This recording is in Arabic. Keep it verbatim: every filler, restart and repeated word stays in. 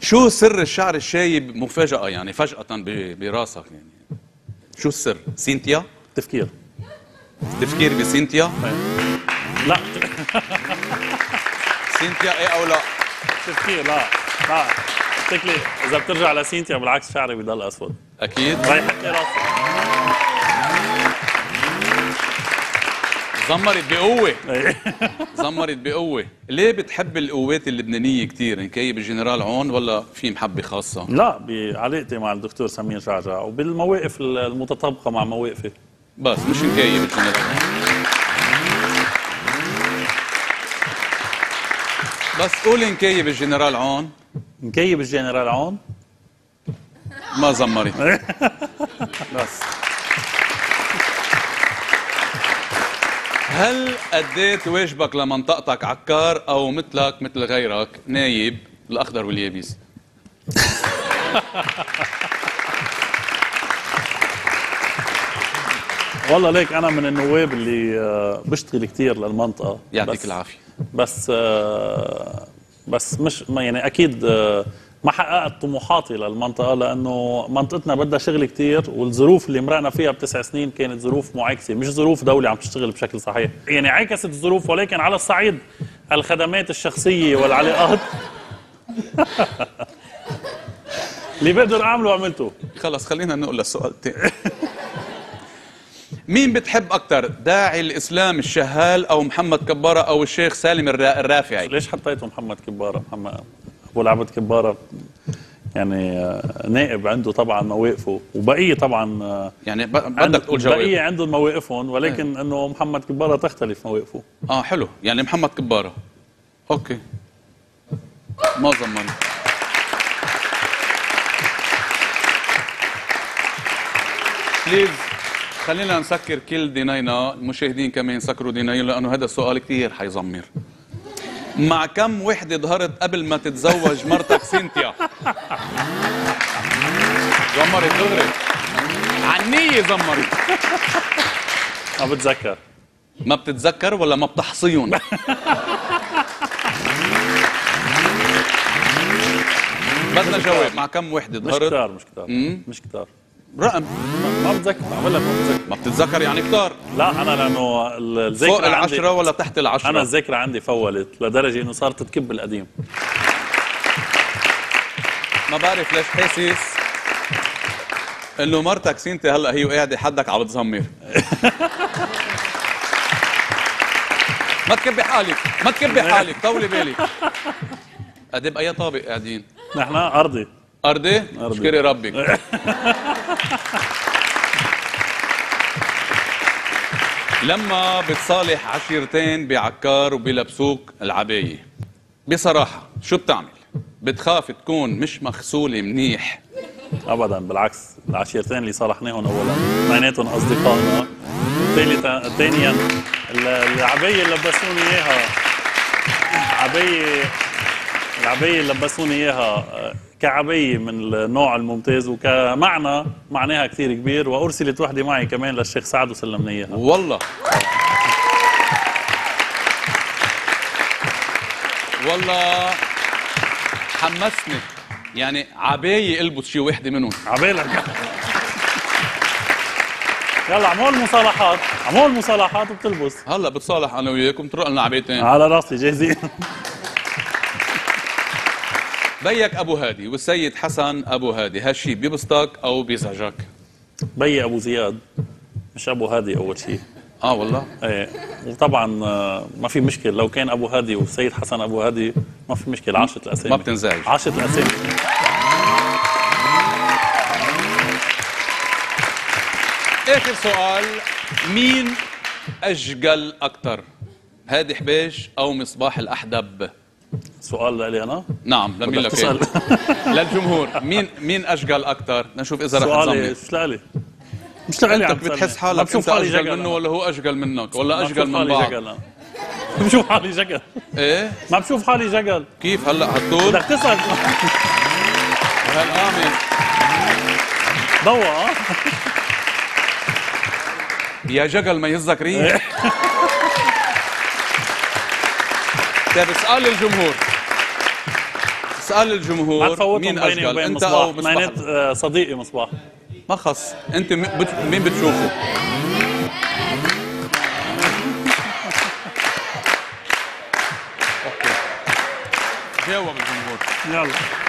شو سر الشعر الشايب مفاجأة يعني فجأة براسك يعني؟ شو السر؟ سينتيا؟ تفكير. تفكير بسينتيا؟ لا سينتيا ايه او لا؟ تفكير لا لا شكلي اذا بترجع لسينتيا بالعكس شعري بضل اسود. اكيد رايحة لي راسي. زمرت بقوة. زمرت بقوة. ليه بتحب القوات اللبنانية كثير؟ نكيب الجنرال عون ولا في محبة خاصة؟ لا بعلاقتي مع الدكتور سمير جعجع وبالمواقف المتطابقة مع مواقفي. بس مش نكيب الجنرال عون. بس قولي نكيب الجنرال عون. نكيب الجنرال عون؟ ما زمرت. بس هل أديت واجبك لمنطقتك عكار أو مثلك مثل غيرك نايب الأخضر واليابس؟ والله ليك أنا من النواب اللي بشتغل كثير للمنطقة. يعطيك العافية. بس بس مش يعني أكيد ما حققت طموحاتي للمنطقة لأنه منطقتنا بدها شغل كتير والظروف اللي مرقنا فيها بتسع سنين كانت ظروف معاكسة مش ظروف دولة عم تشتغل بشكل صحيح. يعني عكست الظروف ولكن على الصعيد الخدمات الشخصية والعلاقات اللي بقدر أعمله عملته. خلص خلينا نقول للسؤال الثاني. مين بتحب أكتر داعي الإسلام الشهال أو محمد كبارة أو الشيخ سالم الرافعي؟ ليش حطيته محمد كبارة؟ محمد أبو العبد كبارة يعني نائب عنده طبعا مواقفه وبقية طبعا يعني بدك تقول جواب بقية عندهم مواقفهم ولكن ايه؟ انه محمد كبارة تختلف مواقفه. اه حلو يعني محمد كبارة. اوكي ما زمني. بليز خلينا نسكر كل دينينا، المشاهدين كمان يسكروا دينينا لانه هذا السؤال كثير حيزمر. مع كم وحدة ظهرت قبل ما تتزوج مرتك سينتيا؟ زمرت دغري عنية زمرت. ما بتذكر. ما بتتذكر ولا ما بتحصيهم؟ بدنا جواب. مع كم وحدة ظهرت؟ مش كتار مش كتار مش كتار رقم ما بتذكر. عمل لك ما بتذكر. ما بتتذكر يعني كتار. لا انا لانه الذاكره فوق العشرة ولا تحت العشرة؟ انا الذاكره عندي فولت لدرجه انه صارت تكب القديم. ما بعرف ليش حاسس انه مرتك سينتي هلا هي وقاعده حدك عم بتزمر. ما تكبي حالك ما تكبي حالك طولي بالك. قد باي طابق قاعدين؟ نحن ارضي. ارضي؟ اشكري ربك. لما بتصالح عشيرتين بعكار وبيلبسوك العباية بصراحة شو بتعمل؟ بتخاف تكون مش مغسولة منيح؟ ابدا بالعكس العشيرتين اللي صالحناهم اولا اثنيناتهم اصدقائنا ثانيا العباية اللي لبسوني اياها عباية العباية اللي لبسوني اياها كعبية من النوع الممتاز وكمعنى معناها كثير كبير وارسلت وحده معي كمان للشيخ سعد وسلمني اياها. والله والله حمسني يعني عباية البس شي وحده منهم. عبالك يلا عمول مصالحات عمول مصالحات وبتلبس. هلا بتصالح انا وياك وبترق لنا عبايتين على راسي جاهزين. بيك ابو هادي والسيد حسن ابو هادي هالشي بيبسطك او بيزعجك؟ بيي ابو زياد مش ابو هادي اول شيء. اه والله؟ ايه وطبعا ما في مشكله لو كان ابو هادي والسيد حسن ابو هادي ما في مشكله. عاشت الاسامي ما بتنزعج. عاشت الاسامي. اخر سؤال، مين اجقل اكثر؟ هادي حبيش او مصباح الاحدب؟ سؤال لي انا؟ نعم لمين لك للجمهور. مين مين اجقل اكثر؟ نشوف اذا رح سؤالي مش لالي مش لالي. انت بتحس حالك انت اجقل منه ولا هو اجقل منك ولا اجقل من بعض؟ بشوف حالي جقل. ايه؟ ما بشوف حالي جقل. كيف هلا هالطول؟ بدك تسأل هالقامة ضوء اه يا جقل ما يهزك ريح. طيب اسأل الجمهور اسال ما الجمهور تفوتهم مين بيني اجل، وبين انت مصباح، او مصباح؟ اثنينات آه، صديقي مصباح. ما خص، انت م- بت... مين بتشوفه؟ اوكي، جاوب الجمهور. يلا